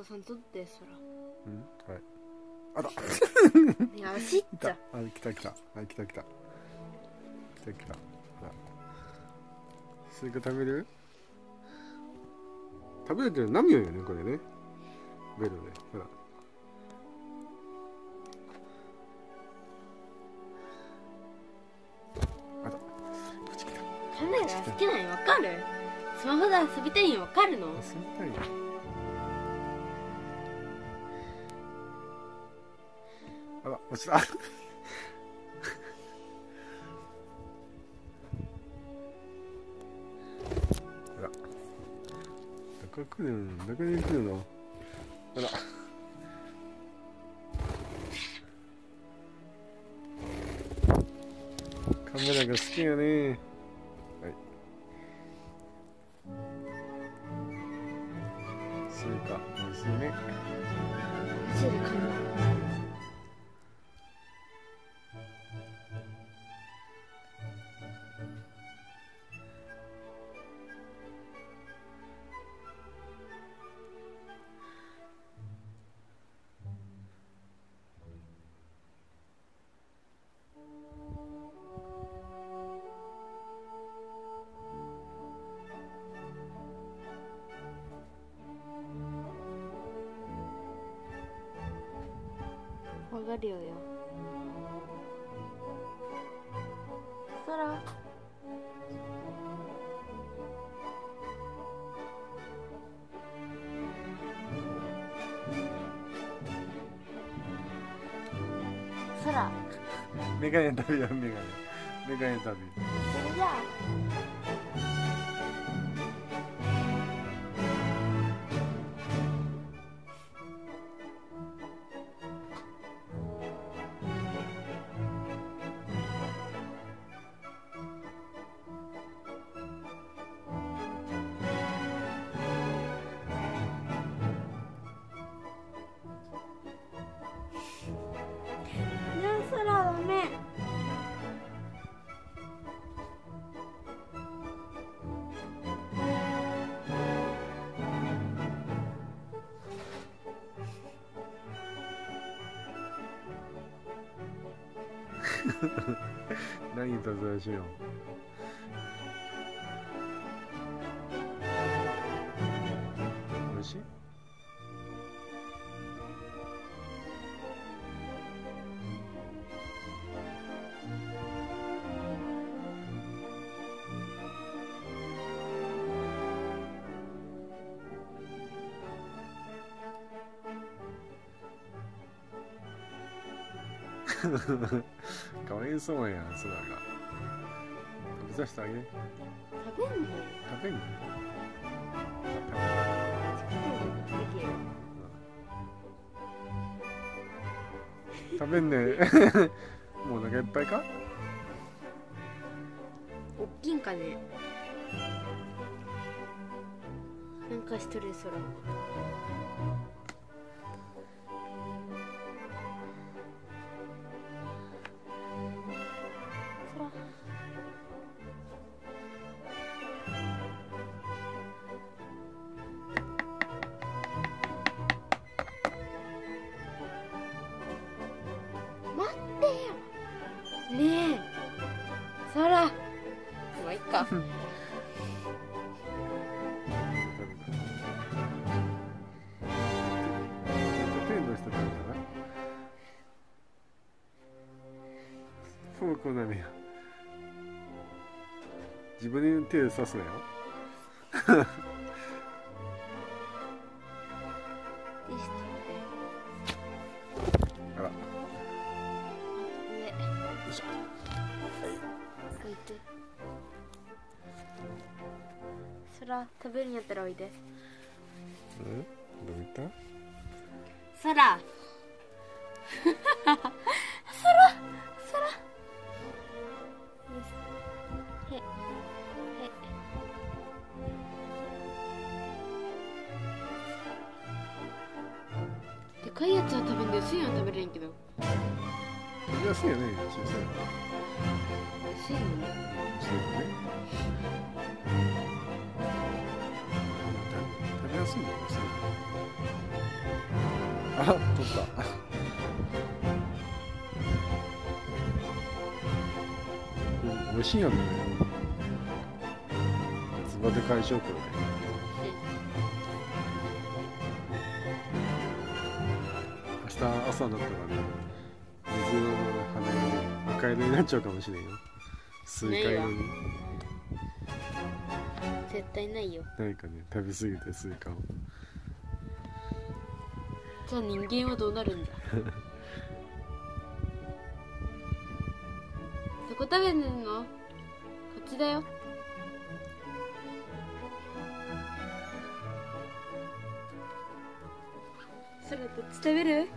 父さん取ってはい。あらいや走っちゃ来た来た。はい、来た来た。来た来た。スイカ食べる？食べるって何よね、これね。ベロで。ほら。あら。こっち来た。 カメラ好きなんよ、わかる？スマホで遊びたいんよ、わかるの？ 遊びたいよ。あら、落ちた。あら。どこ来るの？どこに来るの？あら。カメラが好きやね。はい。スイカ、美味しいね。 マジでカメラ。わかるよ。空。空。 メガネ食べよう、メガネ。メガネ食べよそれじゃあ。空ダメ。 何いたずらしよう。おいしい？かわいそうやん、空が。食べさせてあげる。 食べんの？ 食べんの？食べんね。もうお腹いっぱいか？ おっきいんかね。なんかしとる空。待ってよ。ねえ、空。まあいいか。 手の下食べたらフォークなのよ。自分に手を刺すなよ。あら。 上。 よいしょ。 置いて。空食べるんやったらおいで。 うん？どういった？ 空。空。へ。へ。でかいやつは食べんで薄いのは食べれんけど。 食べやすいよね、小さいの。 薄いの？ そうね。食べやすいんだよ、そういうの。 あ、取った。美味しいやんね。つばで解消これ。明日朝になったらね、水の羽がね、赤色になっちゃうかもしれんよ。スイカ色に。 絶対ないよ。 ないかね、食べ過ぎてスイカを。 じゃあ人間はどうなるんだ。どこ食べんの？こっちだよ。それどっち食べる？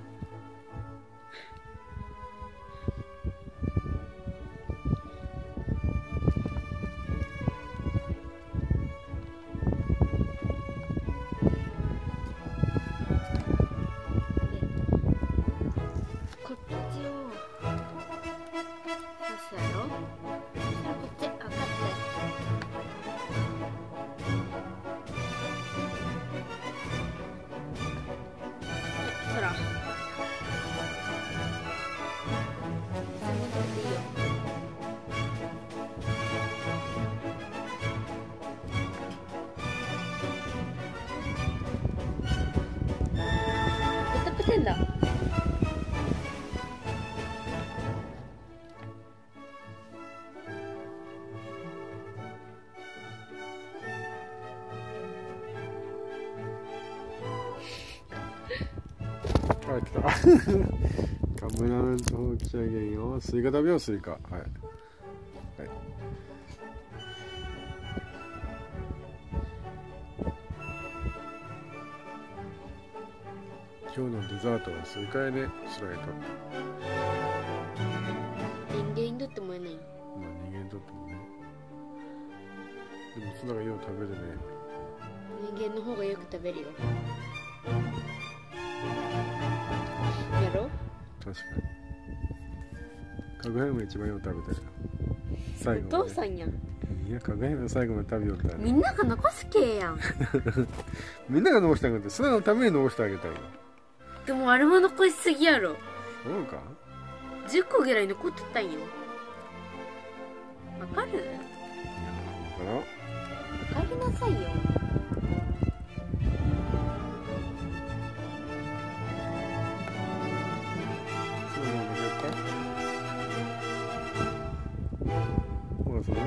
こっちを刺すやろ。そしたらこっち赤って。ほら。それも食べていいよ。ペタペタんだ。 あ、来た。カメラの方来ちゃいけんよ。スイカ食べよう、スイカ。はい。はい。今日のデザートはスイカやね、スライト。 人間にとってもえない。 まあ人間にとってもね。でもツナがよう食べるね。 人間の方がよく食べるよ。やろ？ 確かに。かぐやも一番よう食べたよ。最後おまで。 父さんやん。 いや、かぐやも最後まで食べよったよね。 みんなが残すけやん。 みんなが残してあげて、それのために残してあげたいよ。 でもあれも残しすぎやろ。 そうか 10個ぐらい残ってたんよ。わかる？ いや、わからん。 わかりなさいよ。 そうなんだ、絶対。ほら、それ。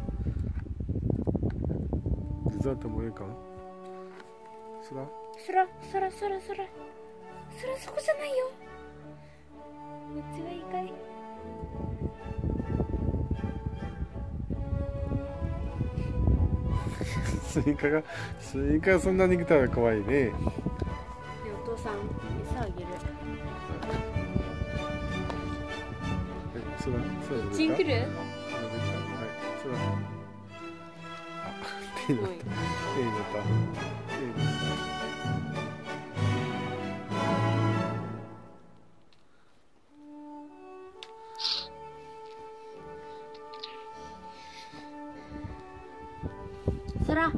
デザートもええか。そら。 そらそこじゃないよ。こっちはいいかい。 スイカがそんなに来たら怖いね。 ね、お父さん餌あげる。 そら、 チン来る？ はい、そら。あ、手になった。手になった。手になった。 そら。 あ、も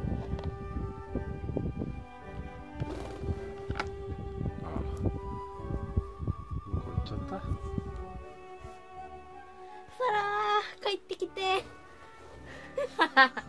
うこっちゃった。 そらー帰ってきて。